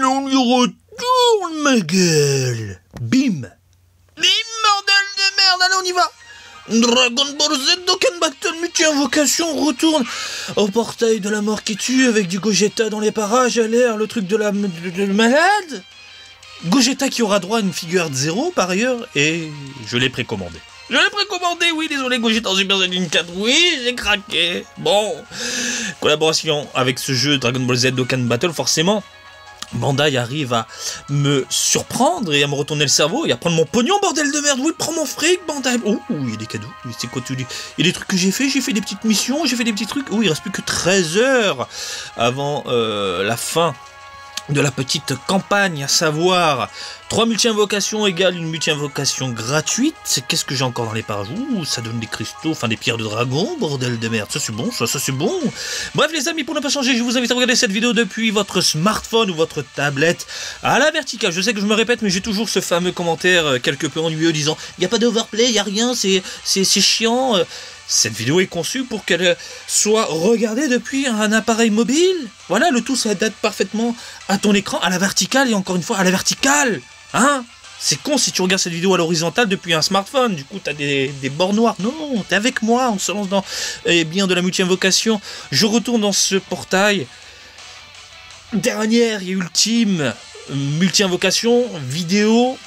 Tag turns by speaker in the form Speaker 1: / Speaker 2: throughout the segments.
Speaker 1: on y retourne, ma gueule. Bim. Bim, bordel de merde, allez, on y va. Dragon Ball Z Dokkan Battle Multi-Invocation retourne au portail de la mort qui tue avec du Gogeta dans les parages à l'air, le truc de la malade. Gogeta qui aura droit à une figure de 0 par ailleurs, et je l'ai précommandé. Je l'ai précommandé, oui, désolé, Gogeta en Super Saiyan 4, oui, j'ai craqué. Bon, collaboration avec ce jeu Dragon Ball Z Dokkan Battle, forcément. Bandai arrive à me surprendre et à me retourner le cerveau et à prendre mon pognon, bordel de merde. Oui, prends mon fric, Bandai. Oh, il y a des cadeaux. C'est quoi tout dit? Il y a des trucs que j'ai fait des petites missions, j'ai fait des petits trucs. Oh, il reste plus que 13 heures avant la fin de la petite campagne, à savoir 3 multi-invocations égale une multi-invocation gratuite. Qu'est-ce que j'ai encore dans les parages? Ouh, ça donne des cristaux, enfin des pierres de dragon, bordel de merde, ça c'est bon, ça c'est bon. Bref les amis, pour ne pas changer, je vous invite à regarder cette vidéo depuis votre smartphone ou votre tablette à la verticale. Je sais que je me répète, mais j'ai toujours ce fameux commentaire quelque peu ennuyeux disant « Il n'y a pas d'overplay, il n'y a rien, c'est chiant ». Cette vidéo est conçue pour qu'elle soit regardée depuis un appareil mobile. Voilà, le tout s'adapte parfaitement à ton écran, à la verticale, et encore une fois, à la verticale. Hein? C'est con si tu regardes cette vidéo à l'horizontale depuis un smartphone, du coup t'as des bords noirs. Non, t'es avec moi, on se lance dans bien de la multi-invocation. Je retourne dans ce portail. Dernière et ultime multi-invocation, vidéo,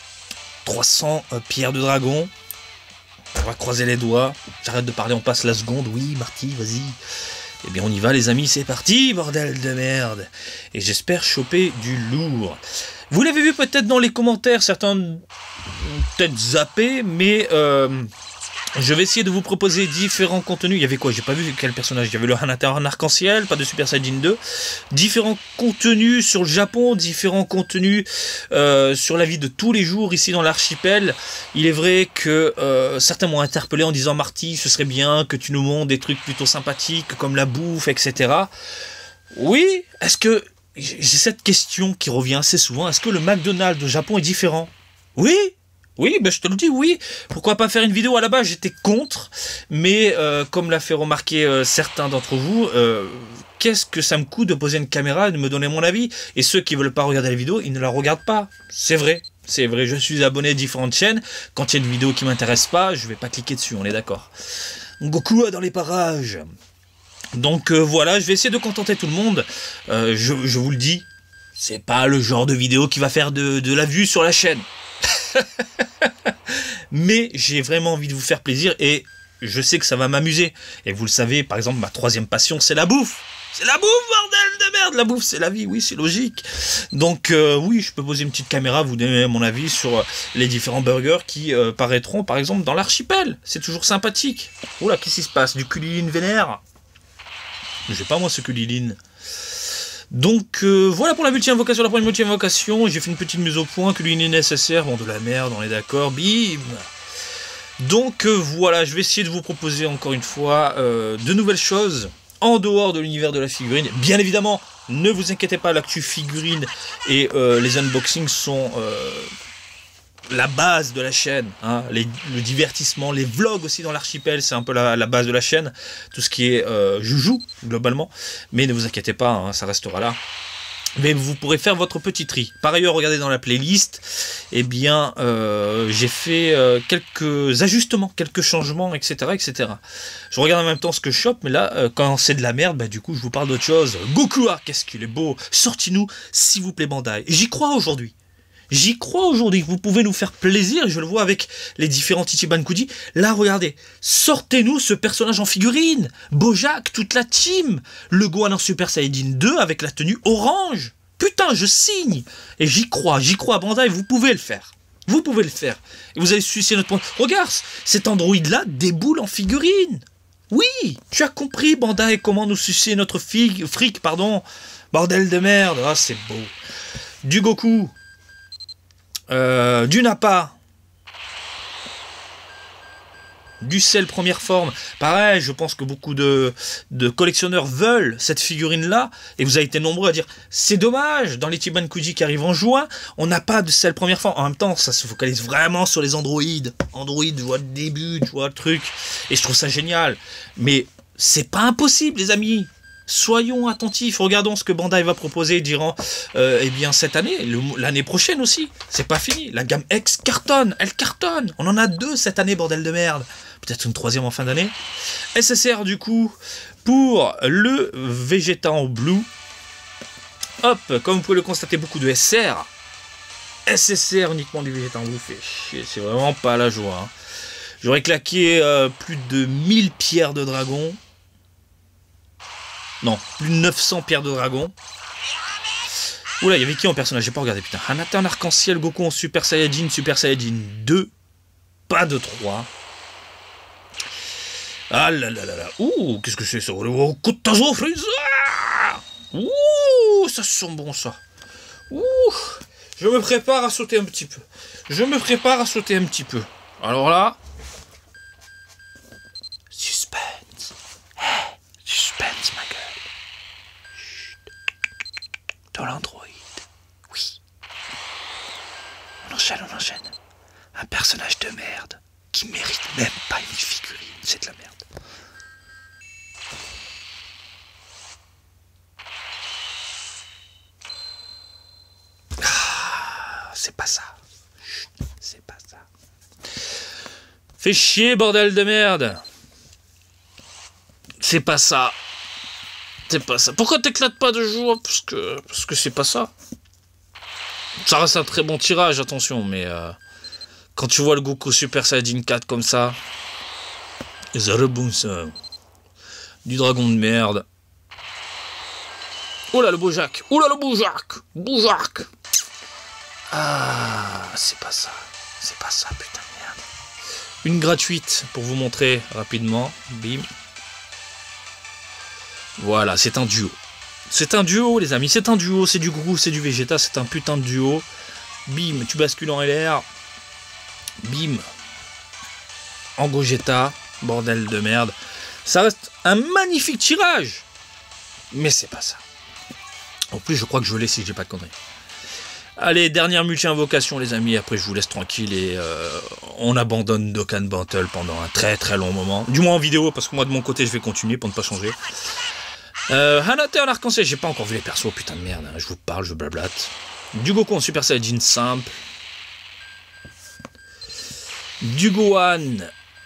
Speaker 1: 300 pierres de dragon. On va croiser les doigts. J'arrête de parler, on passe la seconde. Oui, Marty, vas-y. Eh bien, on y va, les amis, c'est parti, bordel de merde. Et j'espère choper du lourd. Vous l'avez vu peut-être dans les commentaires, certains peut-être zappé, mais je vais essayer de vous proposer différents contenus. Il y avait quoi? J'ai pas vu quel personnage. Il y avait le Hanata en arc-en-ciel, pas de Super Saiyan 2. Différents contenus sur le Japon, différents contenus sur la vie de tous les jours ici dans l'archipel. Il est vrai que certains m'ont interpellé en disant « Marty, ce serait bien que tu nous montres des trucs plutôt sympathiques comme la bouffe, etc. » Oui, est-ce que... J'ai cette question qui revient assez souvent. Est-ce que le McDonald's au Japon est différent? Oui. Oui, ben je te le dis, oui. Pourquoi pas faire une vidéo? À la base, j'étais contre. Mais comme l'a fait remarquer certains d'entre vous, qu'est-ce que ça me coûte de poser une caméra et de me donner mon avis? Et ceux qui veulent pas regarder la vidéo, ils ne la regardent pas. C'est vrai. C'est vrai, je suis abonné à différentes chaînes. Quand il y a une vidéo qui m'intéresse pas, je vais pas cliquer dessus, on est d'accord. Goku dans les parages. Donc voilà, je vais essayer de contenter tout le monde. Je vous le dis, c'est pas le genre de vidéo qui va faire de la vue sur la chaîne. Mais j'ai vraiment envie de vous faire plaisir et je sais que ça va m'amuser. Et vous le savez, par exemple, ma troisième passion, c'est la bouffe. C'est la bouffe, bordel de merde. La bouffe, c'est la vie, oui, c'est logique. Donc oui, je peux poser une petite caméra, vous donner mon avis sur les différents burgers qui paraîtront, par exemple, dans l'archipel. C'est toujours sympathique. Oula, qu'est-ce qui se passe? Du culine vénère? J'ai pas moi ce culiline. Donc voilà pour la multi-invocation, la première multi-invocation. J'ai fait une petite mise au point, culine nécessaire, bon de la merde, on est d'accord, bim. Donc voilà, je vais essayer de vous proposer encore une fois de nouvelles choses en dehors de l'univers de la figurine. Bien évidemment, ne vous inquiétez pas, l'actu figurine et les unboxings sont la base de la chaîne, hein, le divertissement, les vlogs aussi dans l'archipel, c'est un peu la base de la chaîne, tout ce qui est joujou, globalement, mais ne vous inquiétez pas, hein, ça restera là. Mais vous pourrez faire votre petit tri. Par ailleurs, regardez dans la playlist, eh bien, j'ai fait quelques ajustements, quelques changements, etc., etc. Je regarde en même temps ce que je chope, mais là, quand c'est de la merde, bah, du coup, je vous parle d'autre chose. Goku, qu'est-ce qu'il est beau! Sortez-nous, s'il vous plaît, Bandai. J'y crois aujourd'hui. J'y crois aujourd'hui, vous pouvez nous faire plaisir, je le vois avec les différents Ichiban Kuji. Là, regardez, sortez-nous ce personnage en figurine, Bojack, toute la team, le Gohan en Super Saiyajin 2 avec la tenue orange. Putain, je signe. Et j'y crois, Bandai, vous pouvez le faire. Vous pouvez le faire. Et vous allez sucer notre point. Regarde, cet androïde-là déboule en figurine. Oui, tu as compris, Bandai, comment nous sucer notre fric, pardon. Bordel de merde, ah, c'est beau. Du Goku. Du Nappa, du Cell première forme, pareil, je pense que beaucoup de collectionneurs veulent cette figurine là, et vous avez été nombreux à dire c'est dommage, dans les Ichiban Kuji qui arrivent en juin, on n'a pas de Cell première forme. En même temps, ça se focalise vraiment sur les androïdes, je vois le début, je vois le truc, et je trouve ça génial, mais c'est pas impossible les amis. Soyons attentifs, regardons ce que Bandai va proposer durant eh bien cette année, l'année prochaine aussi. C'est pas fini, la gamme X cartonne, elle cartonne. On en a 2 cette année, bordel de merde. Peut-être une 3e en fin d'année. SSR du coup, pour le Vegeta en Blue. Hop, comme vous pouvez le constater, beaucoup de SR. SSR uniquement du Vegeta en Blue, fait chier, c'est vraiment pas la joie. Hein. J'aurais claqué plus de 1000 pierres de dragon. Non, plus de 900 pierres de dragon. Oula, il y avait qui en personnage? J'ai pas regardé, putain. Hanata en arc-en-ciel, Goku en Super Saiyajin 2. Pas de 3. Ah là là là là. Ouh, qu'est-ce que c'est ça? Kotazo Frieza. Ouh, ça sent bon ça. Ouh, je me prépare à sauter un petit peu. Alors là... Suspense. Suspense, ma gueule. Chut. Dans l'Android. Oui. On enchaîne. Un personnage de merde qui mérite même pas une figurine. C'est de la merde. Ah, c'est pas ça. Chut, c'est pas ça. Fais chier, bordel de merde. C'est pas ça. Pourquoi t'éclates pas de joie? Parce que c'est pas ça. Ça reste un très bon tirage, attention, mais quand tu vois le Goku Super Saiyajin 4 comme ça, ça rebond ça. Du dragon de merde. Oh là le beau Jacques. Ah, c'est pas ça, putain de merde. Une gratuite pour vous montrer rapidement. Bim. Voilà, c'est un duo. Les amis, c'est un duo, c'est du Groot, c'est du Vegeta, c'est un putain de duo. Bim, tu bascules en LR. Bim. En Gogeta, bordel de merde. Ça reste un magnifique tirage. Mais c'est pas ça. En plus, je crois que je l'ai si j'ai pas de conneries. Allez, dernière multi-invocation, les amis. Après, je vous laisse tranquille et on abandonne Dokkan Battle pendant un très très long moment. Du moins en vidéo, parce que moi de mon côté, je vais continuer pour ne pas changer. Hanata en arc-en-ciel, j'ai pas encore vu les persos, putain de merde. Hein. Je vous parle, je blablate. Du Goku en Super Saiyajin simple. Du Gohan.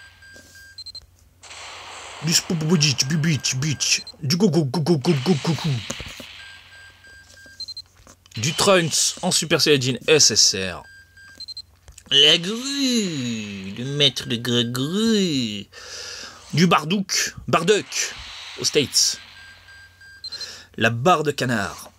Speaker 1: Du Spububujich, Bubich. Du Goku. Du Trunks en Super Saiyajin SSR. La grue, le maître de grue. Du Bardock aux States. La barre de canard.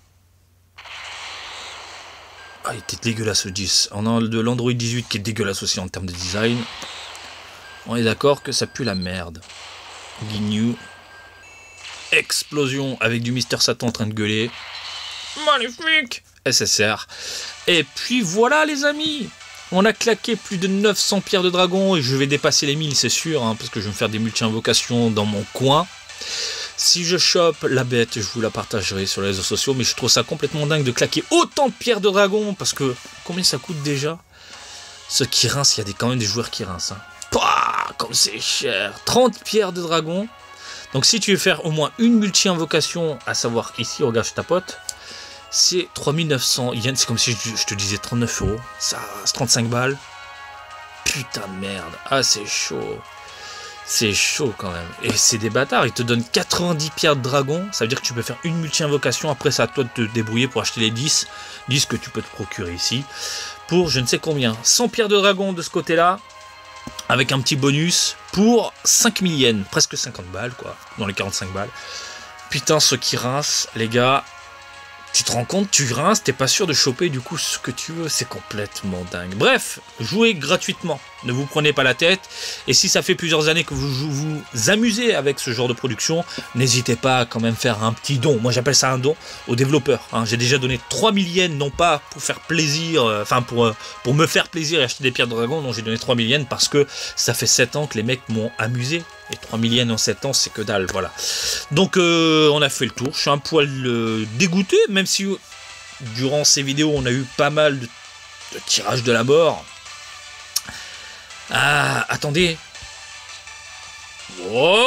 Speaker 1: Ah, il était dégueulasse le 10. On a de l'Android 18 qui est dégueulasse aussi en termes de design. On est d'accord que ça pue la merde. Ginyu. Explosion avec du Mister Satan en train de gueuler. Magnifique. SSR. Et puis voilà les amis. On a claqué plus de 900 pierres de dragon et je vais dépasser les 1000 c'est sûr, hein, parce que je vais me faire des multi-invocations dans mon coin. Si je chope la bête, je vous la partagerai sur les réseaux sociaux, mais je trouve ça complètement dingue de claquer autant de pierres de dragon, parce que combien ça coûte déjà? Ceux qui rincent, il y a quand même des joueurs qui rincent. Hein. Pouah, comme c'est cher. 30 pierres de dragon. Donc si tu veux faire au moins une multi-invocation, à savoir ici, regarde, je tapote, c'est 3900 yens, c'est comme si je te disais 39 €, ça c'est 35 balles. Putain de merde, ah c'est chaud. C'est chaud quand même. Et c'est des bâtards, ils te donnent 90 pierres de dragon, ça veut dire que tu peux faire une multi-invocation, après c'est à toi de te débrouiller pour acheter les 10 que tu peux te procurer ici, pour je ne sais combien. 100 pierres de dragon de ce côté-là, avec un petit bonus, pour 5000 yens, presque 50 balles quoi, dans les 45 balles. Putain, ceux qui rincent, les gars... Tu te rends compte, tu rinces, t'es pas sûr de choper du coup ce que tu veux, c'est complètement dingue. Bref, jouez gratuitement, ne vous prenez pas la tête, et si ça fait plusieurs années que vous amusez avec ce genre de production, n'hésitez pas à quand même faire un petit don, moi j'appelle ça un don, aux développeurs. Hein. J'ai déjà donné 3000 yens, non pas pour faire plaisir, enfin pour me faire plaisir et acheter des pierres de dragon, non j'ai donné 3000 yens parce que ça fait 7 ans que les mecs m'ont amusé. Et 3000 yens en 7 ans, c'est que dalle, voilà. Donc, on a fait le tour. Je suis un poil dégoûté, même si durant ces vidéos, on a eu pas mal de tirages de la mort. Ah, attendez. Oh,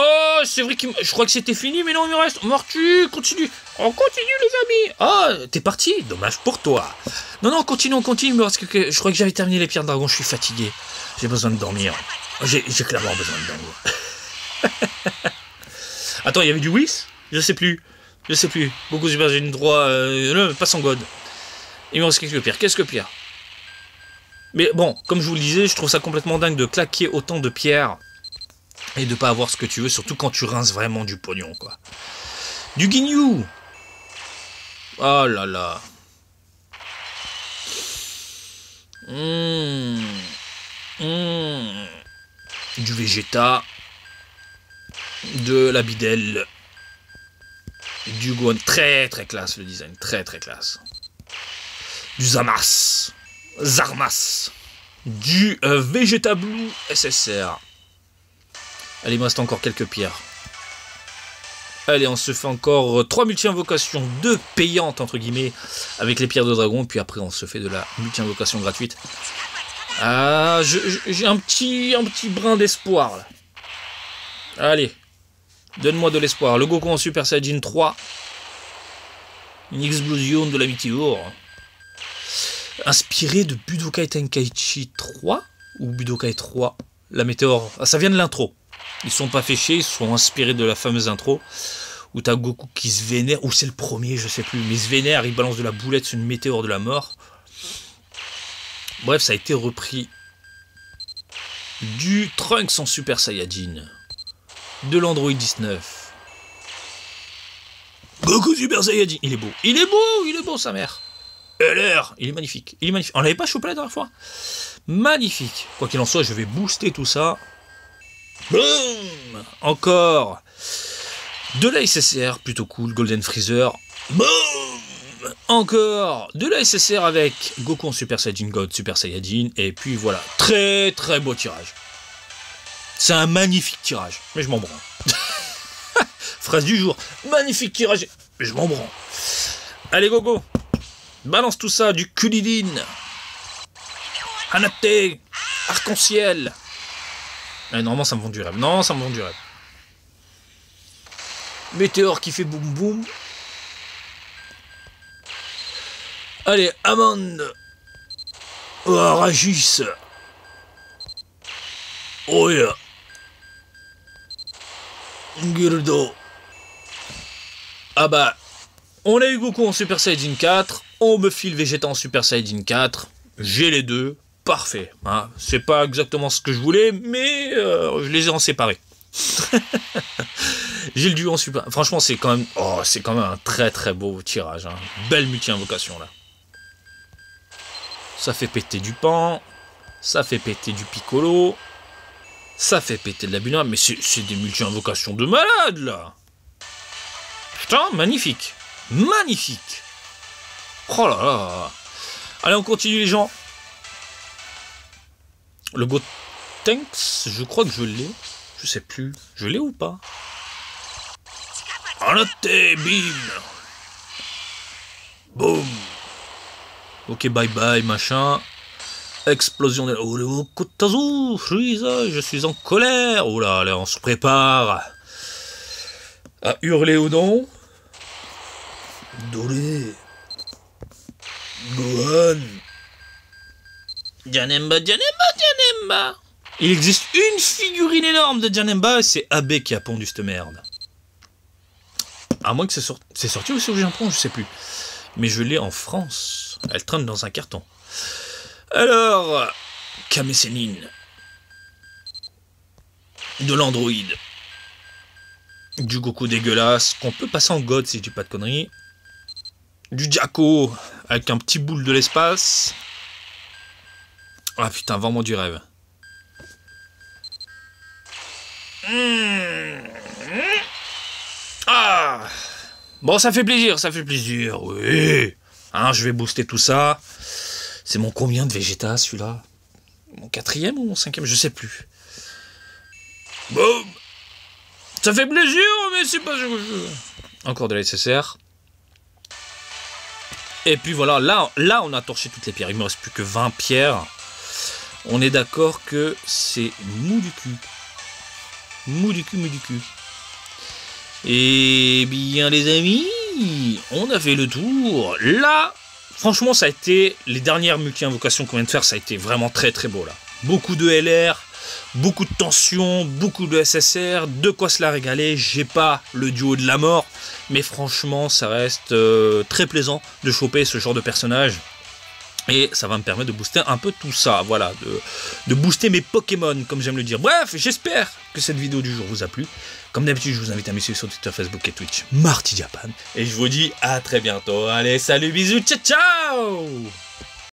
Speaker 1: c'est vrai que je crois que c'était fini, mais non, il me reste. Mortu, continue. On continue, les amis. Ah, t'es parti. Dommage pour toi. Non, non, continue, on continue. Parce que je crois que j'avais terminé les pierres de dragon. Je suis fatigué. J'ai besoin de dormir. J'ai clairement besoin de dormir. Attends, il y avait du Whis? Je sais plus. Je sais plus. Beaucoup super, j'ai une droit. Pas sans God. Il me reste quelques pierres. Qu'est-ce que pierre? Mais bon, comme je vous le disais, je trouve ça complètement dingue de claquer autant de pierres et de pas avoir ce que tu veux, surtout quand tu rinces vraiment du pognon, quoi. Du guignou. Oh là là. Du Vegeta. De la bidelle. Du Gohan. Très très classe le design. Très très classe. Du Zamas. Zarmas. Du Vegeta Blue SSR. Allez, il me reste encore quelques pierres. Allez, on se fait encore 3 multi-invocations, 2 payantes, entre guillemets, avec les pierres de dragon, puis après on se fait de la multi-invocation gratuite. Ah, j'ai un petit brin d'espoir, là. Allez, donne-moi de l'espoir. Le Goku en Super Saiyajin 3. Une explosion de la météore. Inspiré de Budokai Tenkaichi 3 ou Budokai 3. La météore, ah, ça vient de l'intro. Ils sont pas fait chier, ils sont inspirés de la fameuse intro où t'as Goku qui se vénère, ou c'est le premier, je sais plus, mais il se vénère, il balance de la boulette sur une météore de la mort. Bref, ça a été repris du Trunks en Super Saiyajin, de l'Android 19. Goku Super Saiyajin, il est beau, il est beau sa mère. LR, il est magnifique, il est magnifique. On l'avait pas chopé la dernière fois. Magnifique. Quoi qu'il en soit, je vais booster tout ça. Boum. Encore de la SSR, plutôt cool, Golden Freezer. Boum. Encore de la SSR avec Goku en Super Saiyajin God, Super Saiyajin. Et puis voilà, très très beau tirage. C'est un magnifique tirage, mais je m'en branle. Phrase du jour, magnifique tirage, mais je m'en branle. Allez Gogo, balance tout ça, du Kulilin, Hanate, arc-en-ciel. Normalement ça me vend du rêve. Non, ça me vend du rêve. Météore qui fait boum boum. Allez, Amande. Oh, Ragis. Oh yeah. Gildo. Ah bah, on a eu Goku en Super Saiyajin 4. On me file Vegeta en Super Saiyajin 4. J'ai les deux. Parfait, hein. C'est pas exactement ce que je voulais, mais je les ai en séparés. J'ai le duo en super. Franchement, c'est quand même, c'est quand même un très très beau tirage, hein. Belle multi-invocation là. Ça fait péter du Pan, ça fait péter du Piccolo, ça fait péter de la Bulma, mais c'est des multi-invocations de malade là. Putain, magnifique, magnifique. Oh là là. Allez, on continue les gens. Le Gotenks, je crois que je l'ai. Je sais plus. Je l'ai ou pas? Hanate, bim. Boum. Ok, bye bye, machin. Explosion de... Oh, le Kotazu, Frieza, je suis en colère. Oh là, là, on se prépare à hurler ou non. Doré. Gohan. Janemba, Janemba, Janemba. Il existe une figurine énorme de Janemba et c'est Abe qui a pondu cette merde. À moins que c'est sorti aussi au Japon, je sais plus. Mais je l'ai en France. Elle traîne dans un carton. Alors, Kame Sennin. De l'Android. Du Goku dégueulasse, qu'on peut passer en God si je dis pas de conneries. Du Jacko, avec un petit boule de l'espace. Ah putain, vraiment du rêve. Ah. Bon, ça fait plaisir, oui. Hein, je vais booster tout ça. C'est mon combien de Vegeta, celui-là? Mon 4e ou mon 5e? Je sais plus. Boum. Ça fait plaisir, mais c'est pas... Encore de la SSR. Et puis voilà, là on a torché toutes les pierres. Il me reste plus que 20 pierres. On est d'accord que c'est mou du cul. Mou du cul, mou du cul. Et bien les amis, on a fait le tour. Là, franchement, ça a été, les dernières multi-invocations qu'on vient de faire, ça a été vraiment très très beau là. Beaucoup de LR, beaucoup de tension, beaucoup de SSR, de quoi se la régaler. J'ai pas le duo de la mort, mais franchement, ça reste très plaisant de choper ce genre de personnage. Et ça va me permettre de booster un peu tout ça, voilà, de booster mes Pokémon, comme j'aime le dire. Bref, j'espère que cette vidéo du jour vous a plu. Comme d'habitude, je vous invite à me suivre sur Twitter, Facebook et Twitch, Marty Japan. Et je vous dis à très bientôt. Allez, salut, bisous, ciao, ciao!